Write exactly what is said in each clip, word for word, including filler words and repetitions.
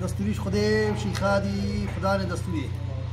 دستوریش خودی و شیخادی خدا نه دستوری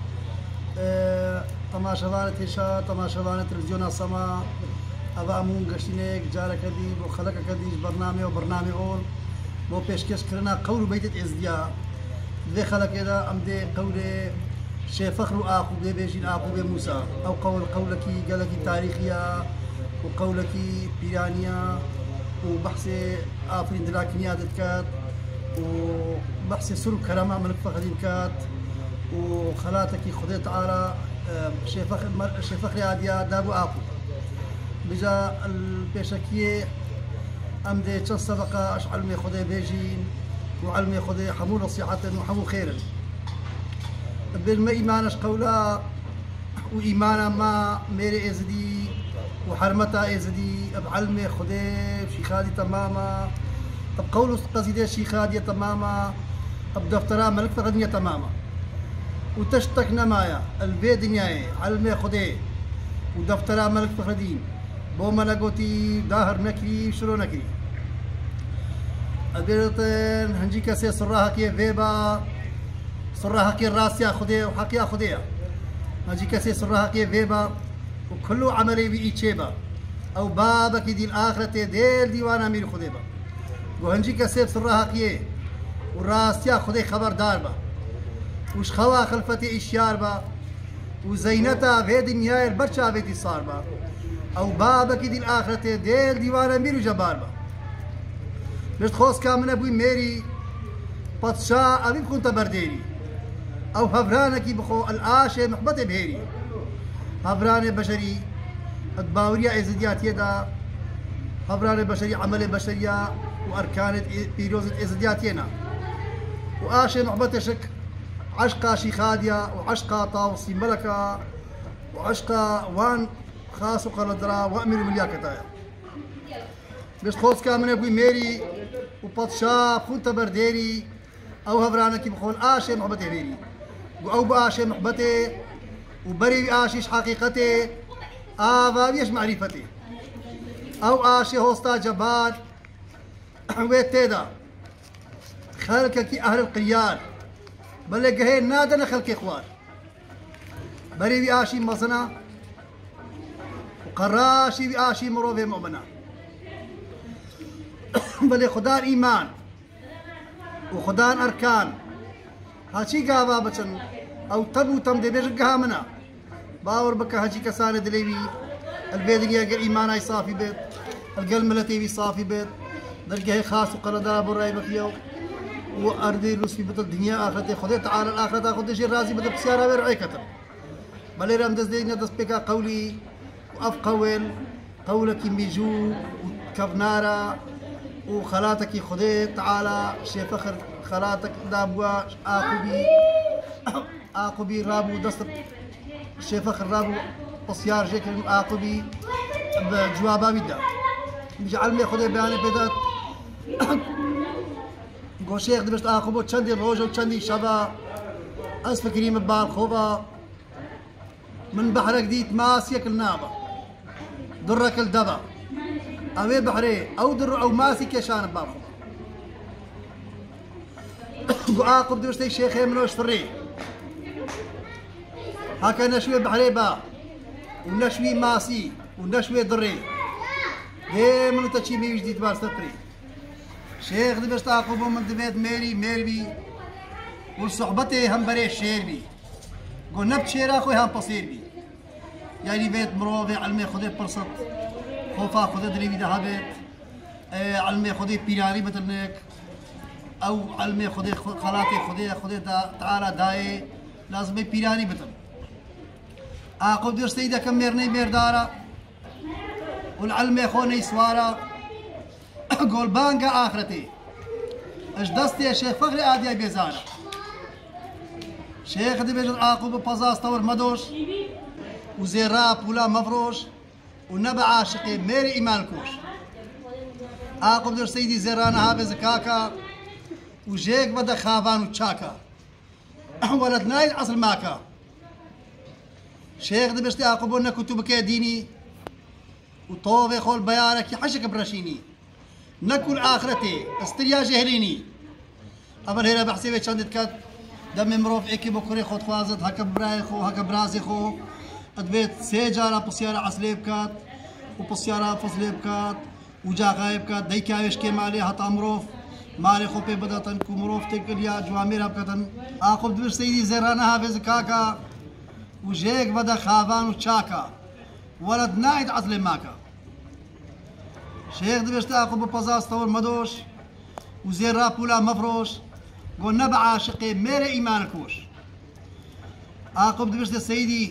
تماشاوان تیشا تماشاوان تلویزیون سما أبا أمون قشتينك جارة كدي وخلق كدي برنامج وبرنامج أول مو بيشكش كرنا قول بيت إزديا ذي خلق إذا أم ذي قول شيء فخر آخو ذي بيجين آخو بموسى أو قول قولك قالك تاريخية وقولك بيرانية وبحث آفرين دراكنيا دكات وبحث سلوك كلامه ملك فخدين كات وخلاتك خذيت تعالى شيء فخر شيء فخر عادية دابو آخو بجا البيشكية أم دي تشن سبقة أش علمي خذي بيجين وعلمي خذي حمو نصيحة وحمو خيرا بالما إيمانش قولا وإيمانا ما ميري إزدي وحرمتا إزدي بعلمي خذي شيخادي تماما طب قولوا قصيدة شيخادية تماما طب دفترها ملك فقدنية تماما وتشتك نمايا البيت دنياي علمي خذي ودفترها ملك فقدين بوما نقوتي داهر نكري شلو نكري أبيرتن هنجي كسي صراحة كي فيبا صراحة كي راسيا خدي وحكيا خديا هنجي كسي صراحة كي فيبا وكله عملي بإيشيبا أو بابا كي دي الآخرة ديل ديوانا ميري خديبا وهنجي كسي صراحة كي وراسيا خدي خبر داربا وش خوا خلفتي إشياربا وزينتا في دنيا البرشا بيتي صاربا أو بابا كي دي الآخرة ديل ديوانا ميري جباربا مشت خوص كامن أبوي ميري بطشا أبي بكون تبرديري أو هفرانكي بخو الآشي محبتي بهيري هفران بشري أدباوريا إزديات يدا هفران بشري عمل بشرية وأركان بيروزة إزديات ينا وآشي محبتي شك عشقا شيخاديا وعشقا طاوسي ملكا وعشقا وان خاص قلدرا وأمير ملياكتايا بس خوص كامن أبوي ميري وبطشا كنت برديري أو هفرانكي بخون آشي محبتي بيري أو بآشي محبتي وبري آشيش حقيقتي آفا بيش معرفتي أو آشي هوستا جبار ويت تيدا خلقك أهل القيار بل قهي نادنا خلقي خوار بري بآشي مصنع وقراشي بآشي مروفي مؤمنة بل خدان إيمان وخدان أركان هاتشي قابا بچن أو تبو تم دي بيجن قهامنا باور بكا هاتشي كسانة دليبي البيدنيا قل إيمان أي صافي بيت القل ملتي بي صافي بيت درقه خاص وقرداء براي بكيو وأردي لسفي بطل الدنيا آخرتي خذي تعالى الآخرة خذي شي رازي بدل بسيارة بيرعي كتر بل رام دز دينا دز بكا قولي وأف قول قولك ميجو وكفنارا وخلاتك خذي تعالى شي فخر خلاتك دابوا آقبي آقبي رابو دست شي فخر رابو بسيار جيك آقبي بجوابا بدا بجعل مي خذي بياني بدات قو شيخ دبشت آقبو چندي روجو چندي شبا أس فكري مبال خوبا من بحرك ديت ماس يكل نابا درك الدبا أوي بحري أو در أو ماسي كيشان بابخو قو آقب دبشتي شيخي منوش فري هكا نشوي بحري با ونشوي ماسي ونشوي دري دي منو تشي ميوش ديت بار ستري شيخ دبشت آقب من دميت ميري ميري بي وصحبتي هم بري الشير بي قو نبت شيرا خوي هم بصير بي يعني بيت مروفي علمي خذي برصت خوفا خذي دريبي دهبت اه علمي خذي بيراري بترنك او علمي خذي خلاتي خذي خذي تعالى داي لازم بيراني بتر اقو درستي اذا كم ميرني ميردارا والعلمي خوني سوارا قول بانقا اخرتي اش دستي يا شيخ فخري ادي بيزارا شيخ دي بيجر اقو ببازاس تور مدوش وزيراب ولا مفروش ونبع عاشقي ميري إيمان كوش آقب در سيدي زيرانا هابي زكاكا وجيك بدا خافان وتشاكا ولد نايل عصر ماكا شيخ دبشتي آقبونا كتبك ديني وطوفي خول بيارك يحشك برشيني نكل آخرتي استريا جهليني أول هنا بحسي بيشندت كات دم مروف إيكي بكري خود خوازت هكا براي خو هكا برازي خو أدبيت سيجارة بسيارة عسليب كات وبسيارة فصليب كات وجا غايب كات ديكاوش كي مالي هتا مروف مالي خو بي بدتن كو مروف تقل يا جوامير بكتن آقب دبش سيدي زرانها في زكاكا وجيك بدا خافان وشاكا ولد نايد عزل ماكا شيخ دبش تاقب ببزاز طول مدوش وزير رابولا مفروش قول نبع عاشقي ميري إيمانكوش آقب دبش سيدي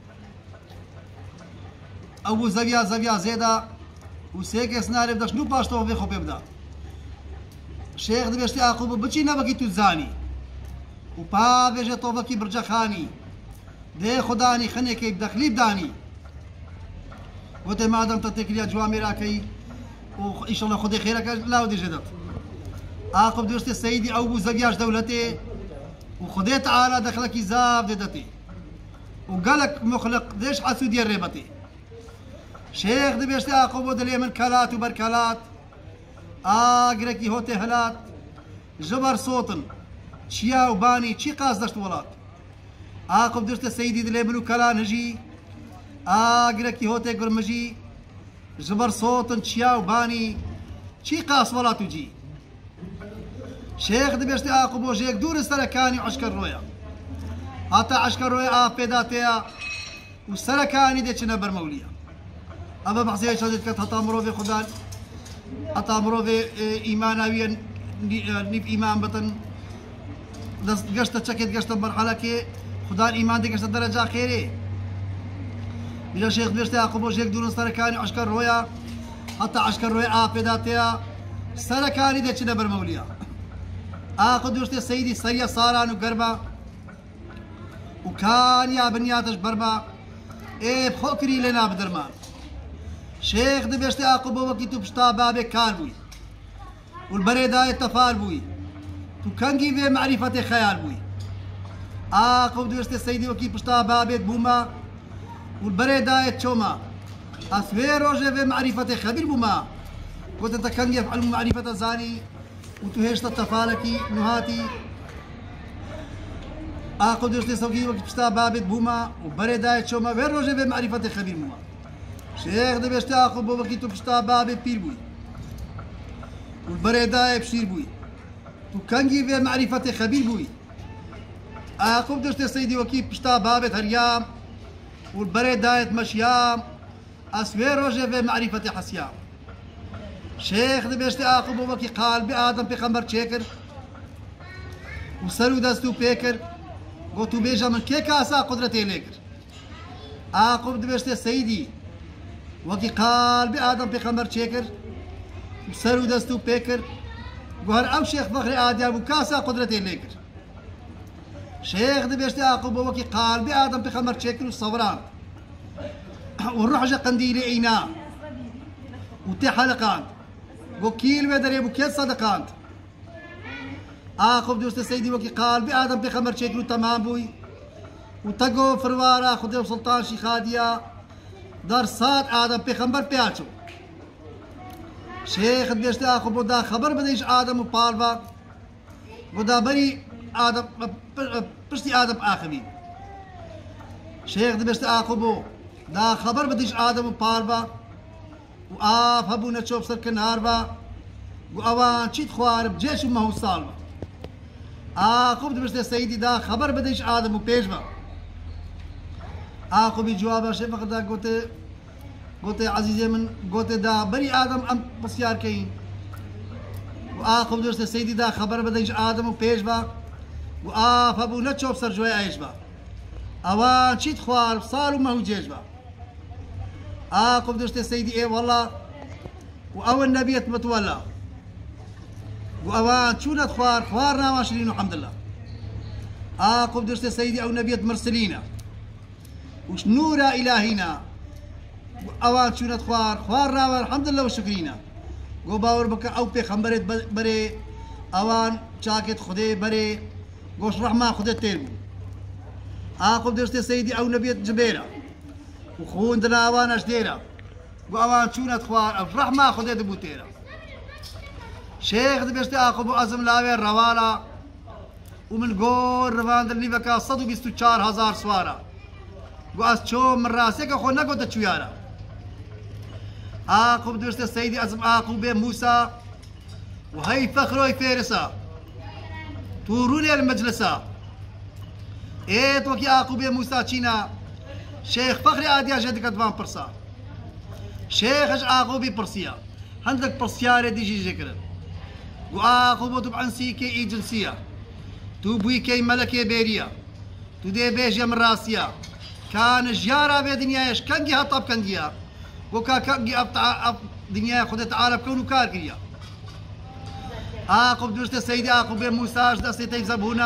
أبو زبيا زبيا زيدا وسيك سناري بدش نو باش توفي خو بيبدا شيخ دبشتي آقب بچي نبكي تزاني وبا بيجي توفكي برجا خاني دي خداني خني كي بدخلي بداني وتي ما دام تتكلي جوامي راكي وإن شاء الله خدي خيرك لا ودي جدت آقب دبشتي سيدي أبو زبياش دولتي وخدي تعالى دخلك زاب ددتي وقالك مخلق ديش حسودي الريبتي شيخ دبشتي آقب دلي من كالات وبركالات آقركي هوتي هلات جبر صوتن شيا وباني شي قاس دشت ولات آقب دشت سيدي دلي منو كلا نجي آقركي هوتي قرمجي جبر صوتن شيا وباني شي قاس ولات وجي شيخ دبشتي آقب وجيك دور السركاني عشكر رويا حتى عشكر رويا آف بيداتيا والسركاني ديتش نبر موليا أبا بحسي شهدت كت هتا مروفي خدان هتا مروفي إيماناويا نيف إيمان بطن قشت تشكت قشت مرحلة كي خدان إيمان دي قشت درجة خيري بلا شيخ بيشتي أقبو شيخ دون سركاني عشكر رويا حتى عشكر رويا آف بيداتيا سركاني ديتش نبر موليا آخذ دوشتي سيدي سريا صاران وقربا وكان يا بنياتش بربا ايه بخوكري لنا بدرمان شيخ دبشتي آقب وكي تبشتا بابي كان بوي والبريداية تفال بوي تكنجي في معرفة خيال بوي آقب دبشتي سيدي وكي بشتا بابي بوما والبريداية تشوما أسوير روجي في معرفة خبير بوما كنت تكنجي في علم معرفة زاني وتهشت التفالكي نهاتي آقب دبشتي سوكي وكي بشتا بابي بوما والبريداية تشوما وين روجي في معرفة خبير بوما شيخ دبشتي آقب وكي تبشتا بابي بير بوي والبريداية بشير بوي وكنجي في معرفة خبير بوي آقب دبشتي سيدي وكي بشتا بابي هريام والبريداية مشيام أسوير روجي في معرفة حسيام شيخ دبشتي آقب وكي قال بآدم بخمر شيكر وسلو دستو بيكر قلتو بيجا من كي كاسا قدرتي ليكر آقب دبشتي سيدي وكي قال بآدم بخمر شيكر وسلو دستو بيكر وهر أو شيخ فخري آدم وكاسا قدرتي ليكر شيخ دبشتي آقب وكي قال بآدم بخمر شيكر والصوران والرحجة قنديلي إينا وتي حلقان وكيل ودري بوكيت صدقانت آقب دوست سيدي وكي قال بآدم بخمر شيكر تمام بوي وتقو فروارا خديو سلطان شيخاديا دار صاد آدم بخمر بياتشو شيخ دبشتي آقب ودا خبر بديش آدم وبالبا ودا بري آدم بشتي آدم آخرين شيخ دبشتي آقب دا خبر بديش آدم وبالبا وآف هبونا تشوف سر كناربا وأوان شيت خوارب جيش وما هو صالبا آقب دبشتي سيدي دا خبر بديش آدم وبيشبا آقب جوابا شفق دا قلت قلت عزيزي من قلت دا بري آدم أم بسيار كين وآقب دبشتي سيدي دا خبر بديش آدم وبيشبا وآف هبونا تشوف سر جوي عيشبا أوان شيت خوارب صال وما هو جيشبا آقب دشتي سيدي ايه والله وأول نبيت متولى وأوان شونت خوار خوارنا ماشرين الحمد لله آقب دشتي سيدي أو نبيت مرسلينا وش نورا إلهينا وأوان شونت خوار خوارنا الحمد لله وشكرينا قو باور بك أو بيخمبرت بري أوان شاكت خدي بري قوش رحمة خدي تيربو آقب دشتي سيدي أو نبيت جبيرة وخون دنا اوان اشديرا واوان شونت خوار الرحمة خديت بوتيرا شيخ دبشتي آقب ازم لاوي روالا ومن گۆر ڕواندنیڤەکە سەد و بیست و چوار هەزار سوارە گو ئەس چۆ من ڕاستێکە خۆ نەگۆتە چویارە ئاقوب دوێستە سەیدی ئەزم ئاقوبێ موسا وهەی فەخرۆی فێرسە توورونێ المەجلسە ئێت وەکی ئاقوبێ موسا چینە شێخ فەخری ئادیاژێ دەکەتوان پرسە شێخش ئاقوبی پرسیە هەندێک پرسیارێ دیژی ژێکردن گو ئاقوبۆ تو بعنسیکێ ئی جنسیە تو بوویکەی مەلەکێ بێریە تو دێ بێژێ من ڕاستیە کانە ژیارا بێ دنیایش کەنگی هەتا بکەنگیە گۆ کا کەنگی ئەف دنیای خودێ تەعالە بکەون و کار کردیە ئاقوب دوێستە سەیدی ئاقوبێ موساش دەستێ تەی زەبوونە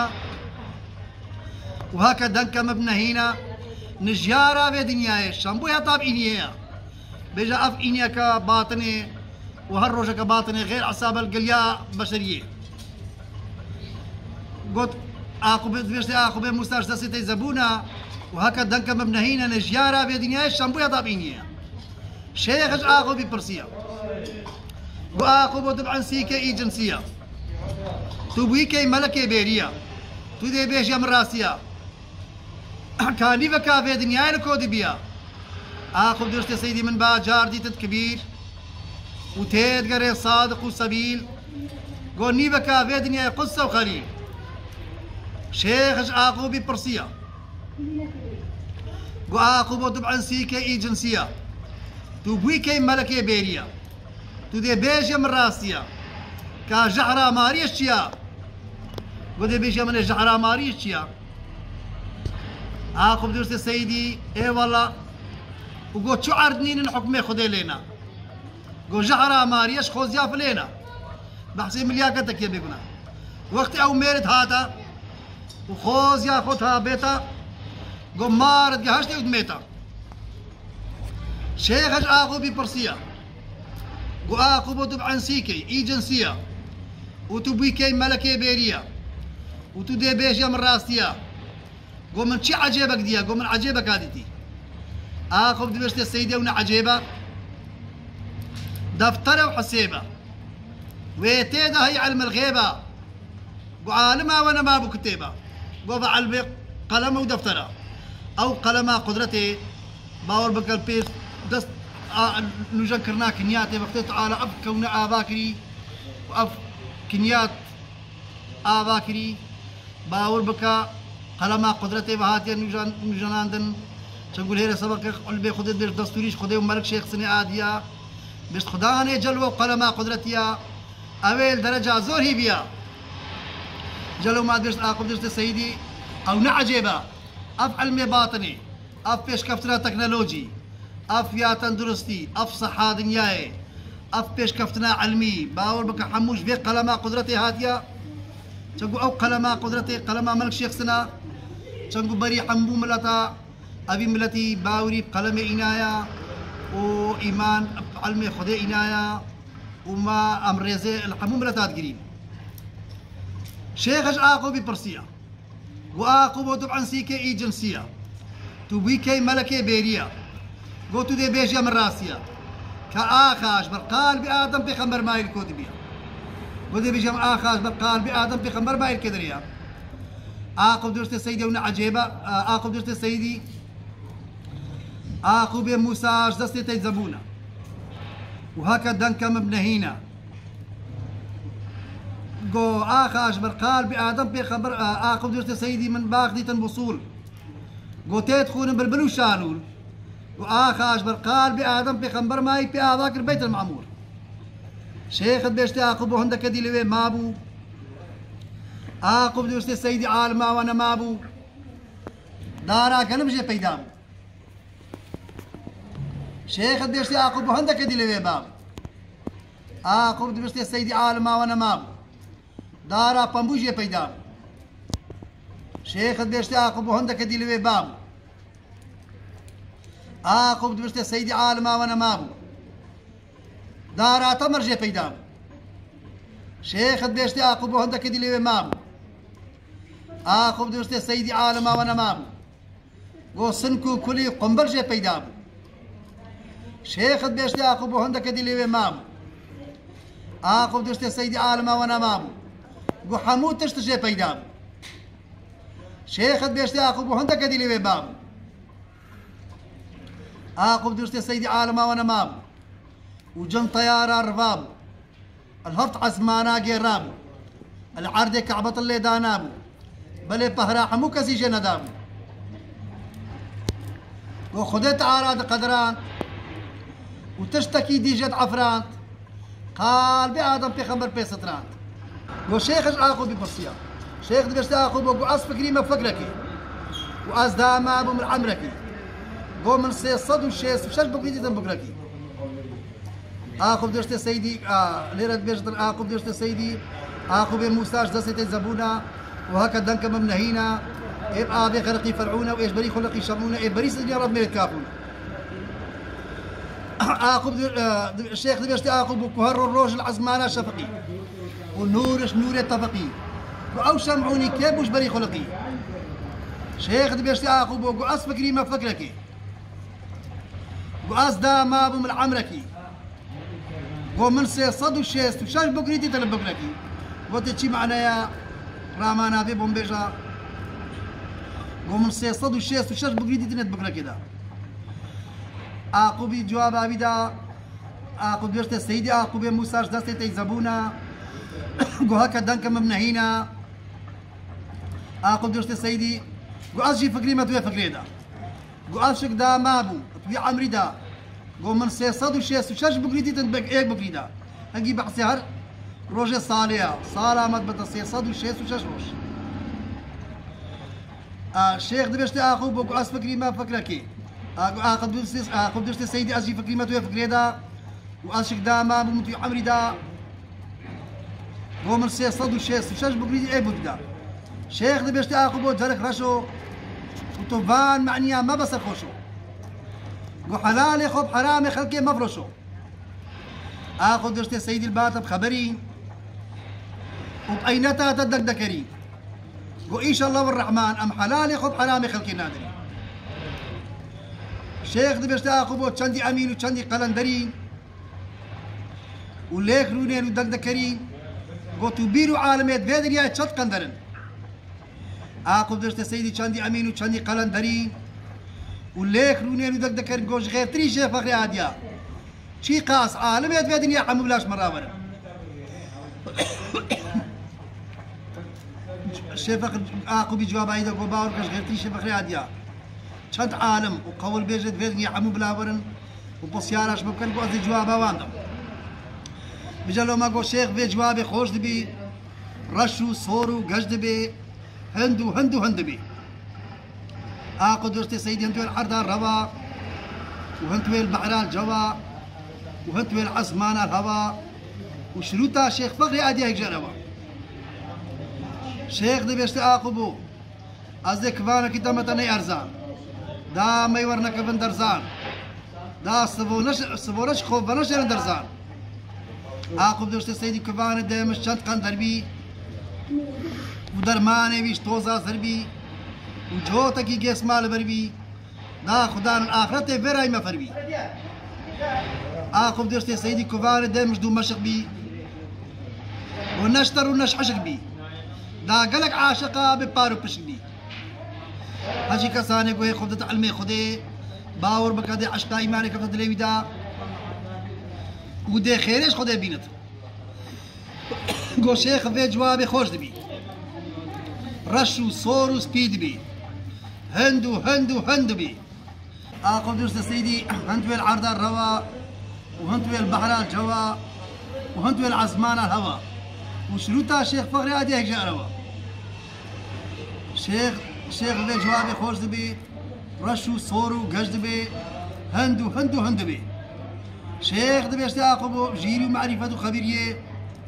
و هەکە دەنکە مەبنەهینە نژیارا بێ دنیایش شەم بۆی هەتا بئینیەیە بێژە ئەف ئینیەکە باتنێ و هەر ڕۆژەکە باتنێ غێر عەسابە الگەلیا بەشەریە گوت ئاقوبێ دوێژتێ ئاقوبێ موساش دەستێ تەی زەبوونە و هەکە دەنکە مەبنەهینە نژیارا بێ دنیایش شەم بۆی هەتا بئینیەیە شێخش ئاقوبی پرسیە گو ئاقوبۆ تو بعنسیکە ئی جنسیە تو بوویکەی مەلەکێ بێریە تو دێ بێژە من ڕاستیە کانیڤە کاڤێ دنیای لە کۆدی بیە ئاقوب دوێستێ سەیدی من با جار دیتت کبیر و تێدگەڕێ سادق و سەبیل گۆ نیڤە کاڤێ دنیای قودسە و خەلیل شێخش ئاقوبی پرسیە گو ئاقوبۆ تو بعنسیکە ئی جنسیە تو بوویکەی مەلەکێ بێریە تو دێ بێژە من ڕاستیە کا ژەحراماریش چییە گۆ دێ بێژە منێ ژەحراماریش چییە ئاقوب دوێستێ سەیدی ئێوەڵە و گۆ چۆ عەردنینن حوکمێ خودێ لێنە گۆ ژەحراماریەش خۆزیاف لێنە بەحسێ ملیاکەتەکێ بێگونە وەختی ئەو مێرت هاتە و خۆزیا خۆت ها بێتە گۆ مارت گەهەشتێ ودمێتە شێخش ئاقوبی پرسیە گو ئاقوبۆ تو بعنسیکەی ئی جنسیە و تو بوویکەی مەلەکێ بێریە و تو دێ بێژە من ڕاستیە گۆ من چی عەجێبەک دیە گۆ من عەجێبەکا دیتی ئاقوب دوێژتێ سەیدێ و نە عەجێبە دەفتەرە و حسێبە وێ تێدا هەی عەلمە الغێبە گو عالماوە نەمابوو کتێبە گۆ بە عەلمێ قەلەمە و دەفتەرە ئەو قەلەما قودرەتێ باوەڕ بکەن پێش دەست نوژەنکردنا کنیاتێ بەختێ تەعالە ئەف کەونە ئاوا کردی و ئەف کنیات ئاوا کردی باوەڕ بکە قەلەما قودرەتێ بە هاتیە نوژەناندن چەند گول هێرە سەبەکە قولبێ خودت بێش دەستوریش خودێ و مەلک شێخ سنێ ئادیە بێشت خودانێ جەلوە و قەلەما قودرەتیە ئەوێ دەرەجا زۆر هی بیە جەلو ما دێشت ئاقوب دێشتە سەیدی ئەو نە عەجێبە ئەف عەلمێ باتنێ ئەف پێشکەفتنە تەکنەلۆجی ئەف یا تەندروستی ئەف سەحا دنیایێ ئەف پێشکەفتنە عەلمی باوەڕ بکە هەمووش بێ قەلەما قودرەتێ هاتیە چەنگو ئەو قەلەما قودرەتێ قەلەما مەلک شێخ سنە چەنگو بەری هەموو ملەتە ئەبی ملەتی باوری قەلەمێ ئینایە و ئیمان عەلمێ خودێ ئینایە و ما ئەم ڕێزێ لە هەموو ملەتات گرین شێخش ئاقوبی پرسیە و ئاقوبۆ تو بعنسیکە ئی جنسیە تو بوویکەی مەلەکێ بێریە گۆ تو دێ بێژە من ڕاستیە کە ئاخاش بەر قالبی ئادەم پێغەمبەر مایل کۆ دەبیە گۆ دێ بێژەم ئاخاش بەر قالبی ئادەم پێغەمبەر مایل کێ دەرەیە ئاقوب دوێشتە سەیدی و نە عەجێبە ئاقوب دوێشتە سەیدی ئاقوبێ موساش دەستێ تەی زەبوونە و هەکە دەنکە مەبنەهینە گۆ ئاخاش بەر قالبی ئادەم پێغەمبەر ئاقوب دوێشتە سەیدی من باغ دیتن بوصول گۆ تێت خوونم بلبل و شانول و ئاخاش بەر قالبی ئادەم پێغەمبەر مای پێ ئاوا کرد بەیت المەعموور شێخت بێشتێ ئاقوب بۆ هەندەکە دی لەوێ مابوو ئاقوب دوێشتێ سەیدی عالماوە نەمابوو داراکە نەبژێ پەیدا بوو شێخت بێشتێ ئاقوب بۆ هەندەکە دی لەوێ مابوو ئاقوب دوێشتێ سەیدی عالماوە نەمابوو دارا پەمبوو ژێ پەیدا بوو شێخت بێشتێ ئاقوب بۆ هەندەکە دی لەوێ بابوو ئاقوب دوێشتێ سەیدی عالماوە نەمابوو داراتە مەرژێ پەیدا بوو شێخت بێشتێ ئاقوب بۆ هەندەکە دی لەوێ مابوو ئاقوب دوێشتێ سەیدی عالماوە نەمابوو گۆ سنک و کولی قومبەر ژێ پەیدا بوو شێخت بێشتێ ئاقوب بۆ هەندەکە دی لەوێ مابوو ئاقوب دوێشتێ سەیدی عالماوە نەمابوو گۆ هەموو تشت ژێ پەیدا بوو شيخ بيشتي اخو هندك دي لي باب اخو درست سيدي عالم وانا مام وجن طياره رباب الهفت عزمانا جراب العرض كعبة اللي دانابو بل بهرا حمو كسي جندابو وخدت عراد قدران وتشتكي ديجت عفرانت قال بآدم بيخمر بيسترانت وشيخ اخو ببصيا شيخ دبشت اخو بو قاس فكري ما فكركي واز داما ابو من عمركي قو من سي صد وشيس وشاش بقيتي تم بكركي اخو دبشت سيدي آه ليرد بيشتر اخو دبشت سيدي اخو بين موساش دستي زبونا وهكذا دنك ممنهينا إب آبي خلقي فرعونا وإيش بري خلقي شرمونا إب بري سجن يا رب من الكافون آخو الشيخ دبشتي آخو بكهر الروج العزمانة شفقي ونورش نور اتفقي وأو شمعوني كيف وش بري خلقي شيخ دبشتي آخو بو قاس فكري ما فكركي قاس دا ما بو من عمركي قو من سي صد وشيست وشاش بكريتي تلب بكركي وتشي معنا يا رامان في بومبيجا ومن سي صد وشيست وشاش بقريدي تنت بكرة كده آقو بي جواب آبدا آقو بيشت سيدي آقو بي موساش دستي تيزبونا قو هكا دنك ممنهينا آقو بيشت سيدي قو أزجي فكري ما توي فكري دا قو أزشك دا مابو توي عمري دا قو من سي صد وشيست وشاش بقريدي تنت بك ايك بكري دا هنجي بحثي هر روجي صالية صالة مدبت سي صد وشيست وشاش روش الشيخ دبشتي اخو بو قاس فكري ما فكركي اخو دبشتي اخو دبشتي سيدي ازي فكري ما توي فكري دا واشك دا ما بمتي عمري دا قوم سي صد وشيست وشاش بقريدي اي بودا شيخ دبشتي اخو بو جرك رشو وطوفان معنيا ما بس خوشو قو حلالي خب حرامي خلقي مفرشو اخو دبشتي سيدي الباطب خبري وبأينتا تدكدكري قو إن شاء الله والرحمن أم حلالي خب حرامي خلقي نادري شيخ دبشت آخو بو چندي أمين وچندي قلندرين وليك رونين ودكدكرين قو تبيرو عالميت بيدريا چند قندرن آخو دبشت سيدي چندي أمين وچندي قلندرين وليك رونين ودكدكرين قوش غير تري شيخ فخري عاديا چي قاس عالميت بيدريا حمو بلاش مراورن شيخ اخو بجواب عيدا قباور كش غيرتي شيخ فخري عاديا شد عالم وقول بيجد فيدني عمو بلاورن وبصيارش ممكن قوز جوابها واندم بجلو ما قو شيخ في جوابي خوش دبي رشو صورو قجد بي هندو هندو هند بي اخو دوستي سيدي هنتو العرضة الروا وهنتو البحر الجوا وهنتو العزمان الهوا وشروطها شيخ فخري عاديا هيك جروا شيخ دبشت آقبو از كفانا كتامتا ني ارزان دا ميورنا كفن درزان دا سبونش سبونش خوفنش درزان آقب دبشت سيدي كفانا دايمش چند قندر بي ودرماني بيش توزا سر بي وجوتا کی گیس مال بر بي دا خدان الآخرت فراي مفر بي آقب دبشت سيدي كفانا دايمش دو مشق بي ونشتر ونشحشق بي دا قلق عاشقا ببارو پشنی هجی کسانی گوه خودت علمی خوده باور بکده عشقا ایمانی کفت لیوی دا و ده خیرش خوده بینت گو شیخ وی جواب خوش دبی رش و صور و سپید بی هندو هندو هند بی آقا درست سيدي هنتوي العرض الروا وهنتوي البحر الجوا وهنتوي العزمان الهوا وشروطها شيخ فخري عادي هيك جاء روا شيخ شيخ في جوابي خوش دبي رشو صورو قج دبي هندو هندو هند بي شيخ دبي اشتاقبو جيري ومعرفة وخبيرية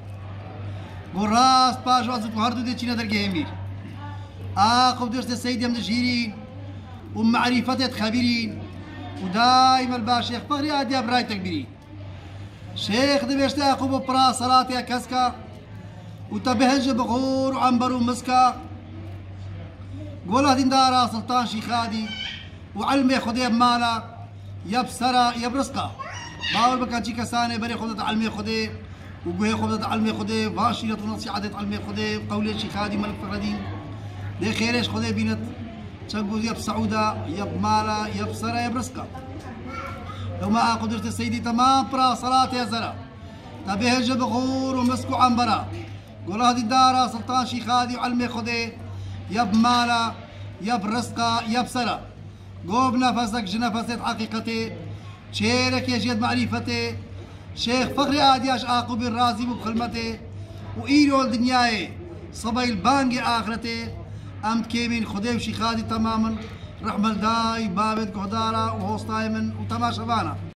وراس باش وازو هردو دي چينا درقه امير آقب درست سيدي امد جيرين ومعرفة خبيرين ودائما الباش شيخ فخري عادي براي تكبيرين شيخ دبي اشتاقبو برا صلاتي كسكا وتبهج بغور وعنبر ومسكا قوله ديندارا سلطان شيخادي وعلمي خدي مالا يبسرا يبرسقا باول بكا جي كساني بري خدت علمي خدي وقوي خدت علمي خدي واشيلة نصيحة علمي خدي وقولي شيخادي ملك فردين دي خيرش خدي بينت تشبوز يب سعودة يب مالا يب سرا يب رزقا لو ما قدرت السيدي تمام برا صلاة يا زرا تبيه جبغور ومسكو عنبرا قول هذه الدارة سلطان شيخادي وعلمي خدي يب مالا يب رزقا يب سرا قوب نفسك جنفست حقيقتي شيرك يجد معرفتي شيخ فخري آدياش آقوب الرازي بخلمتي وإيرو الدنياي صبي البانجي آخرتي أمت كيمين خديو شيخادي تماما رحمة الداي بابت قهدارة وهوستايمن وتماشى بانا